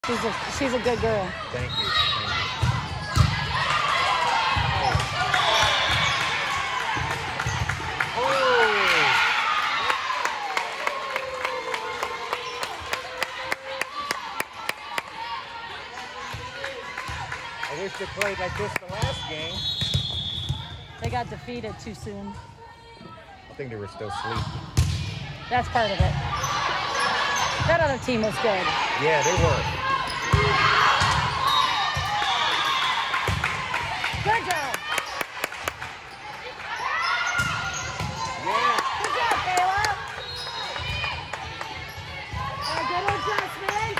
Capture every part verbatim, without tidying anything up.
She's a she's a good girl. Thank you. Thank you. I wish they played like this the last game. They got defeated too soon. I think they were still asleep. That's part of it. That other team was good. Yeah, they were. Good job. Yeah. Good job, Kayla. A good adjustment.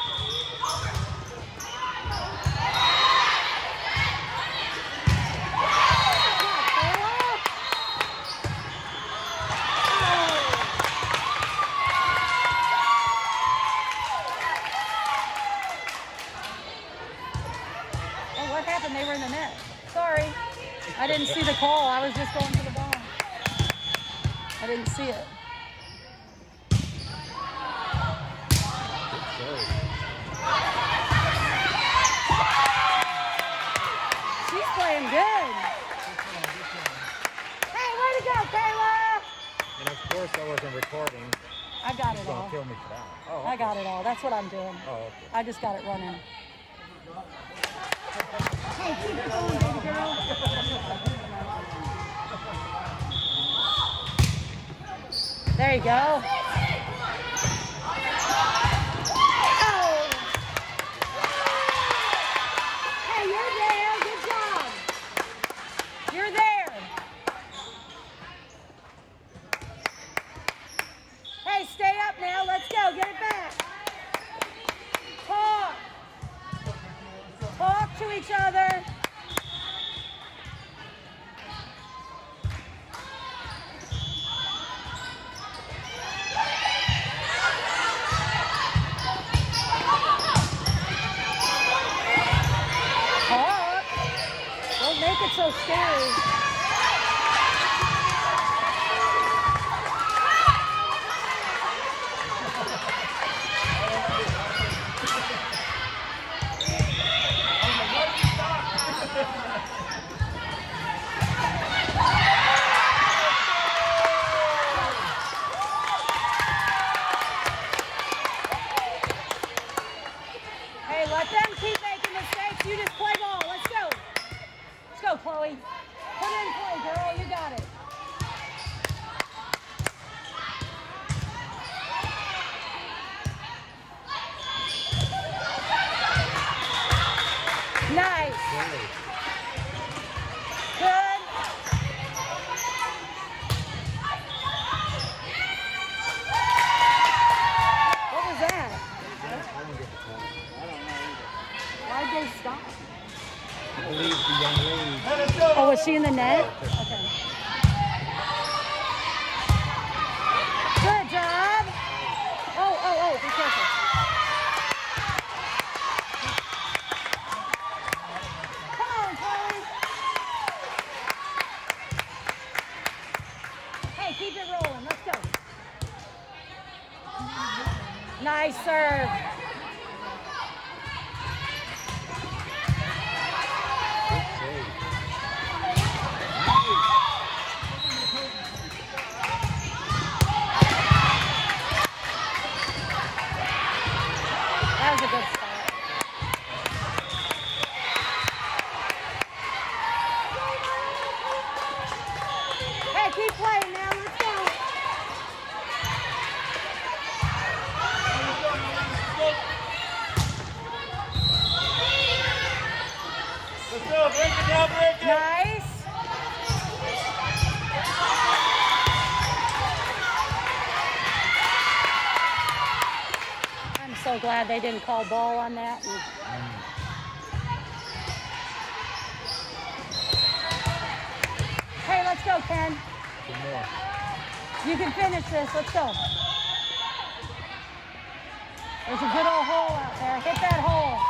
What happened? They were in the net. Sorry. I didn't see the call. I was just going to the ball. I didn't see it. She's playing good. Hey, way to go, Kayla! And of course I wasn't recording. I got it Don't all. kill me for that. Oh, I okay. got it all. That's what I'm doing. Oh, okay. I just got it running. Hey, keep it going, baby girl. There you go. Oh. Hey, you're there. Good job. You're there. Hey, stay up now. Let's go. Get it back. Talk. Talk to each other. Talk. Don't make it so scary. Hey, let them keep making mistakes. You just play ball. Let's go. Let's go, Chloe. Put it in play, girl. You got it. Nice. Good. What was that? I don't get the call. I don't know either. Why'd they stop? I believe the young lady. Oh, was she in the net? Okay. Good job. Oh, oh, oh, be careful. Come on, Chloe. Hey, keep it rolling. Let's go. Nice serve. That was a good start. Hey, keep playing now. Let's go. Let's go. Break it down, break it. Nice. I'm so glad they didn't call ball on that. And hey, let's go, Ken. Some more. You can finish this. Let's go. There's a good old hole out there. Hit that hole.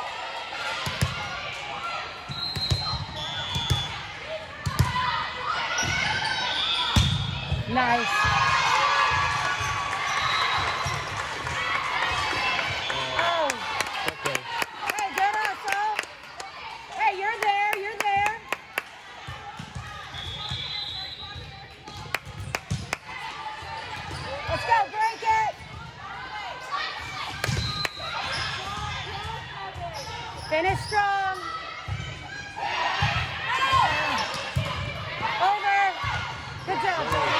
Nice. Oh. Finish strong. Over. Good job, Jordan.